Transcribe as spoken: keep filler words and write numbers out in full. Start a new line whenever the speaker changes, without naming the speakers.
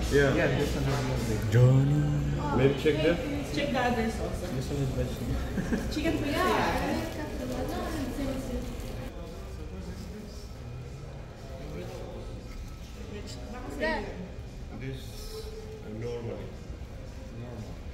Yeah.
Yeah, this one has no
Johnny. Maybe check that.
Check the others also.
This one is vegetable.
Chicken for you.
This uh, normally.
Normal.